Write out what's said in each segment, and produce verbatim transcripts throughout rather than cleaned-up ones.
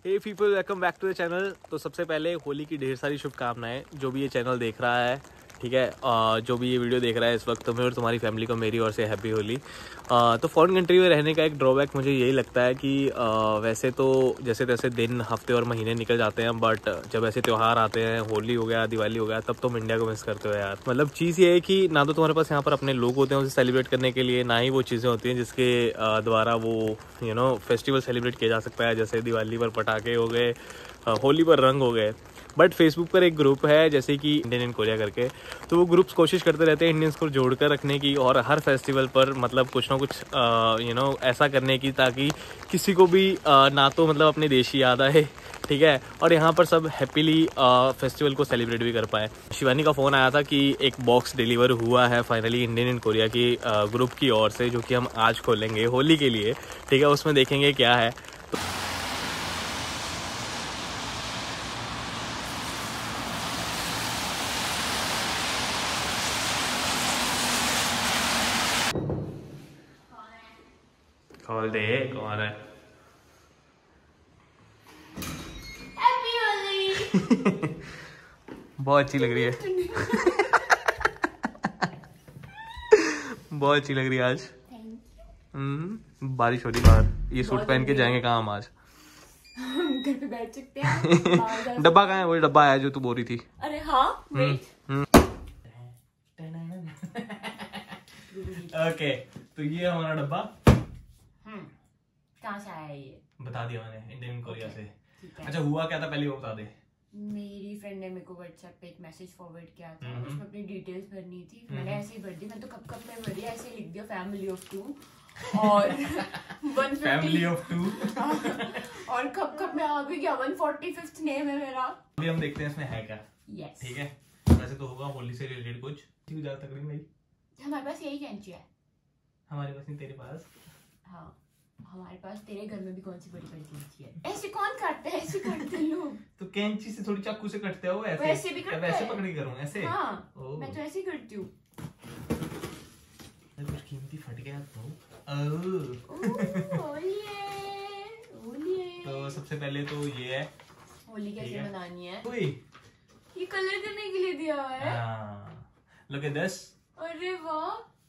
Hey people, welcome back to the channel. तो सबसे पहले होली की ढेर सारी शुभकामनाएं जो भी ये चैनल देख रहा है, ठीक है। आ, जो भी ये वीडियो देख रहा है इस वक्त, तुम्हें और तुम्हारी फैमिली को मेरी ओर से हैप्पी होली। आ, तो फॉरेन कंट्री में रहने का एक ड्रॉबैक मुझे यही लगता है कि आ, वैसे तो जैसे तैसे दिन, हफ्ते और महीने निकल जाते हैं, बट जब ऐसे त्यौहार आते हैं, होली हो गया, दिवाली हो गया, तब तुम इंडिया को मिस करते हो यार। मतलब चीज़ ये है कि ना तो तुम्हारे पास यहाँ पर अपने लोग होते हैं उसे सेलिब्रेट करने के लिए, ना ही वो चीज़ें होती हैं जिसके द्वारा वो यू नो फेस्टिवल सेलिब्रेट किया जा सकता है। जैसे दिवाली पर पटाखे हो गए, होली पर रंग हो गए। बट फेसबुक पर एक ग्रुप है जैसे कि इंडियन इन कोरिया करके, तो वो ग्रुप्स कोशिश करते रहते हैं इंडियंस को जोड़कर रखने की और हर फेस्टिवल पर मतलब कुछ ना कुछ यू नो ऐसा करने की ताकि किसी को भी आ, ना तो मतलब अपने देश की याद आए, ठीक है, और यहाँ पर सब हैप्पीली फेस्टिवल को सेलिब्रेट भी कर पाए। शिवानी का फ़ोन आया था कि एक बॉक्स डिलीवर हुआ है फाइनली इंडियन इन कोरिया की ग्रुप की ओर से, जो कि हम आज खोलेंगे होली के लिए, ठीक है। उसमें देखेंगे क्या है। खोल दे, कौन है? हैप्पी होली। बहुत अच्छी लग रही है। बहुत अच्छी लग रही है आज। हम्म, बारिश हो रही बाहर। ये सूट पहन के जाएंगे कहाँ हम आज? घर पे बैठ सकते हैं। डब्बा कहाँ है? वही डब्बा है जो तू बोल रही थी। अरे हाँ, वेट। ओके, तो ये हमारा डब्बा। कहाँ से आया ये? बता दिया मैंने, इंडियन कोरिया से। है। अच्छा, हुआ क्या था पहले वो बता दे। मेरी फ्रेंड ने मेरे को व्हाट्सएप पे एक मैसेज फॉरवर्ड किया था, उसमें अपनी डिटेल्स भरनी थी। मैंने ऐसे ही भर दी। मैं तो कब कब में भरी, ऐसे लिख दिया फैमिली ऑफ टू और फैमिली ऑफ टू और कब कब में आ भी गया वन फोर्टी फिफ्थ नेम है मेरा। अभी हम देखते हैं इसमें है क्या। यस, ठीक है। वैसे तो होगा होली से रिलेटेड कुछ। ज्यादा तकलीफ नहीं, हमारे पास यही कैंची है। हमारे पास नहीं, तेरे पास। हाँ, हमारे पास। तेरे घर में भी कौन सी बड़ी बड़ी कैंची है? ऐसे कौन काटते हैं? ऐसे काटते हैं लोग। तो कैंची से थोड़ी चाकू से कटते हो ऐसे? वैसे भी करते वैसे हैं। पकड़ के करूं ऐसे? हाँ, ओ। मैं तो ऐसे ही करती हूँ। कुछ कीमती फट गया तो। तो सबसे पहले तो ये है होली कैसे मनानी है। ओए, ये कलर करने के लिए दिया हुआ है। Look at this. अरे वाह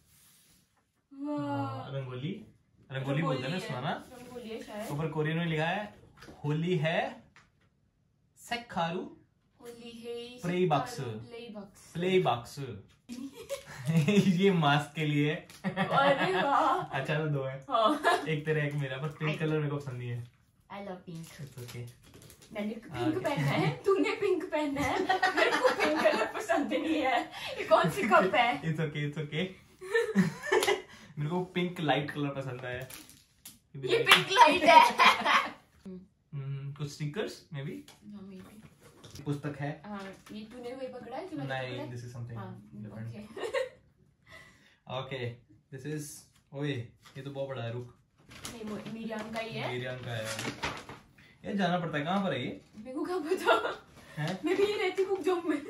वाह, रंगोली। रंगोली बोलते हैं ना इसमें ना। रंगोली है शायद। ऊपर कोरियन में लिखा है होली है सेखारू होली है play box. Play box. Play box. ये मास्क के लिए। अरे वाह। अच्छा तो दो है। हाँ। एक तेरा एक मेरा, पर पिंक कलर मेरे को पसंद नहीं है। I love pink. It's okay. मैंने पिंक पहना है, तूने पिंक पहना है, मेरे को पिंक कलर पसंद नहीं है। ये कौन सी कप है? It's okay, it's okay. मेरे को पिंक लाइट कलर पसंद है। ये पिंक लाइट है। कुछ स्टिकर्स मे बी। पुस्तक है। हाँ, ये तूने वही पकड़ा है कि मैंने पकड़ा है? नहीं, this is something different. Okay, this is, ओए ये तो बहुत बड़ा है। रुक, नहीं, मीरियान का ही है। मीरियान का है। ये जाना पड़ता है, कहाँ पर है ये? मेरे को क्या पता है? मैं भी रहती हूँ कुकजोंग में।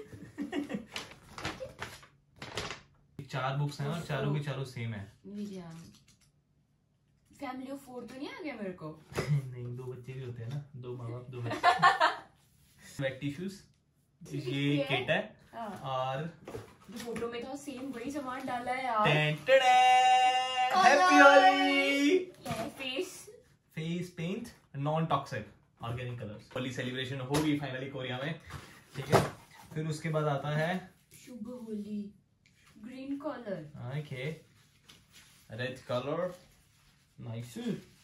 चार बुक्स हैं और चारों की चारों सेम है। मीरियान फैमिली ऑफ फोर तो नहीं आ गया मेरे को? नहीं, दो बच्चे भी होते हैं ना, दो माँ बाप, दो बच्चे। वेट टिश्यूज, ये किट है। और जो फोटो में था सेम वही सामान डाला है यार। Happy Holi. Face face paint, non toxic, organic colours. Holi celebration होगी फाइनली कोरिया में, ठीक है। फिर उसके बाद आता है शुभ Holi, green colour. Okay, red colour, nice.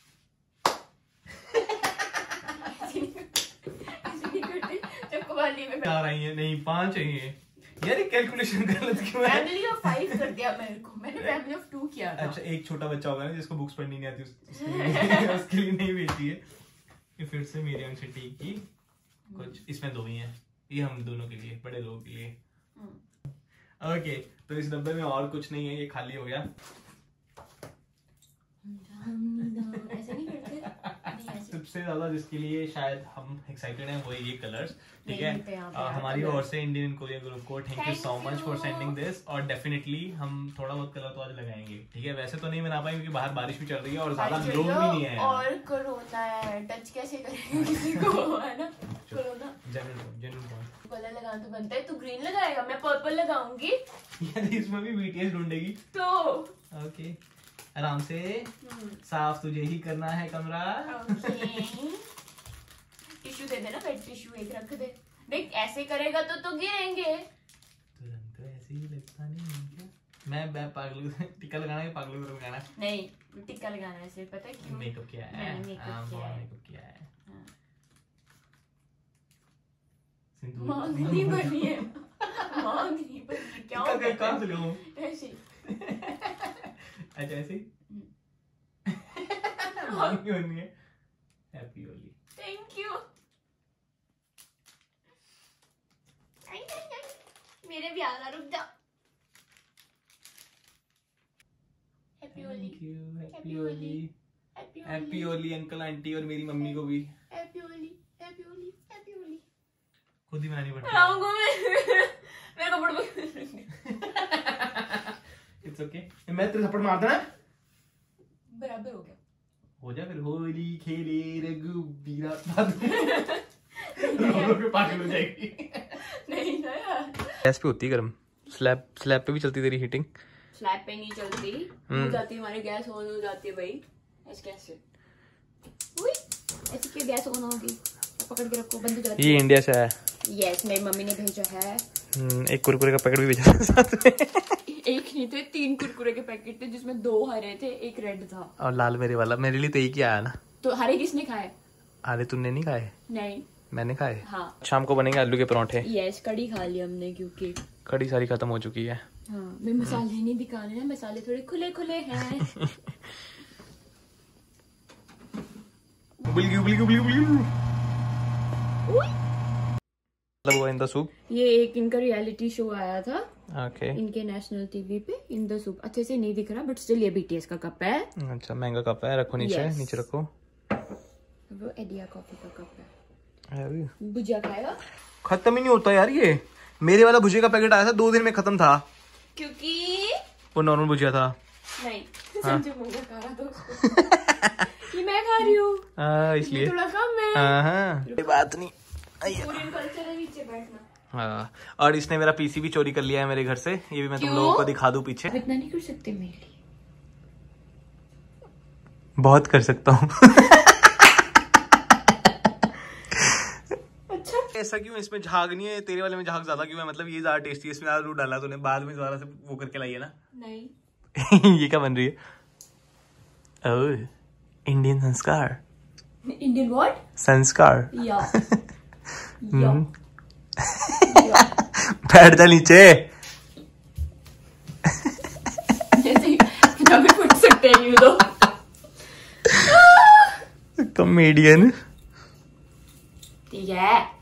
चार आई है, नहीं पांच आई है यार। कैलकुलेशन गलत क्यों है? फैमिली ऑफ फाइव कर दिया मेरे को, मैंने फैमिली ऑफ टू किया था। अच्छा, एक छोटा बच्चा होगा ना जिसको बुक्स पढ़नी नहीं आती, उसके लिए उसके लिए नहीं भेजी है। ये फिर से मीडियम सिटी की कुछ, इसमें दो ही हैं, ये हम दोनों के लिए, बड़े लोगों के लिए। ओके, तो इस डब्बे में और कुछ नहीं है, ये खाली हो गया। ऐसे नहीं करते। नहीं, ऐसे। तो सबसे ज्यादा जिसके लिए शायद हम एक्साइटेड हैं वो ये कलर्स, ठीक है। पे यहाँ पे uh, हमारी ओर से इंडियन कोरियर ग्रुप को thank you so much for sending this, और डेफिनेटली हम थोड़ा बहुत कलर तो आज लगाएंगे, ठीक है। वैसे तो नहीं बना पाएंगे क्योंकि बाहर बारिश भी चल रही है और ज्यादा लोग भी नहीं है और कोरोना है, टच कैसे करेंगे किसी को, है ना। कोरोना जनरल जनरल कलर लगाना तो बनता है। तू ग्रीन लगाएगा, मैं पर्पल लगाऊंगी। यार इसमें भी बीटीएस ढूंढेगी तो ओके, आराम से, साफ तुझे ही करना है कमरा। टिश्यू दे देना, वेट टिश्यू एक रख दे। देख ऐसे करेगा तो तो गिरेंगे। तुरंत तो ऐसे ही लगता नहीं है क्या? मैं मैं पागल टिक्का लगाना है, पागल को लगाना नहीं, टिक्का लगाना है ऐसे, पता है क्यों? मेकअप किया है, मेकअप किया है, मेकअप किया है। मांग नहीं बनी है, मांग नहीं बनी, क्या हो गया? कहाँ से लगाऊं? ऐसे अच्छा ऐसे मांग क्यों नहीं है? हैप्पी होली। Thank you. मेरे भी आ रहा, रुक जा। Happy Holi, happy Holi, happy Holi uncle aunty और मेरी मम्मी को भी happy Holi, happy Holi, happy Holi. खुद ही मनानी पड़ती लाऊंगा मैं, मेरे कपड़े इट्स ओके। मैं तेरे थप्पड़ मार देना, बराबर हो गया। हो जा फिर। होली खेले रघुबीरा पागल हो जाएगी। नहीं ना यार, गैस पे होती है गर्म, स्लैब स्लैब पे भी चलती तेरी हीटिंग? स्लैब पे नहीं चलती, हो जाती है हमारी गैस ऑन हो जाती है भाई। ऐसे कैसे? उई, ऐसे क्यों गैस ऑन होगी? पकड़ के रखो, बंद हो जाती है। ये इंडिया से है। यस, मेरी मम्मी ने भेजा है। एक कुरकुरे का पैकेट भी भेजा था साथ में। एक नहीं थे, तीन कुरकुरे के पैकेट थे जिसमें दो हरे थे, एक रेड था और लाल मेरे वाला। मेरे लिए तो एक ही आया ना। तो हरे किसने खाए? अरे तुमने नहीं खाए? नहीं, मैंने खाए। हाँ। शाम को बनेंगे आलू के पराठे। यस, कड़ी खा ली हमने क्योंकि कड़ी सारी खत्म हो चुकी है। हाँ, मैं मसाले नहीं दिखाने हैं, मसाले थोड़े खुले खुले हैं। उबली उबली उबली उबली। मतलब वो इन द सूप। ये एक इनका रियलिटी शो आया था ओके इनके नेशनल टीवी पे, इन द सूप। अच्छे से नहीं दिख रहा बट स्टिल ये बीटीएस का कप है। अच्छा, महंगा कप है, रखो नीचे। Yes. नीचे रखो। वो एडिया कॉफी का कप है। है भुजिया खाएगा? खत्म ही नहीं होता यार ये। मेरे वाला भुजिया का पैकेट आया था, दो दिन में खत्म था क्योंकि वो नॉर्मल भुजिया था। नहीं, संजय मुंगा खा रहा था उसको। ये मैं खा रही हूँ इसलिए थोड़ा कम है। हाँ, कोई बात नहीं। कोरियन कल्चर है, नीचे बैठना। हाँ, और इसने मेरा पीसी भी चोरी कर लिया है मेरे घर से। ये भी मैं तुम लोगों को दिखा दूं पीछे। इतना नहीं कर सकते मेरे लिए? बहुत कर सकता हूँ। अच्छा, ऐसा क्यों? इसमें झाग नहीं है, तेरे वाले में झाग ज्यादा क्यों है? मतलब ये ज्यादा टेस्टी है, इसमें आलू डाला तूने, बाद में दोबारा से वो करके लाई है ना? नहीं। ये क्या बन रही है? ओह, इंडियन संस्कार। Indian what? संस्कार। या या बैठ जा नीचे। जैसे पंजाबी फुट सकते हैं ये तो। कॉमेडियन। ठीक है।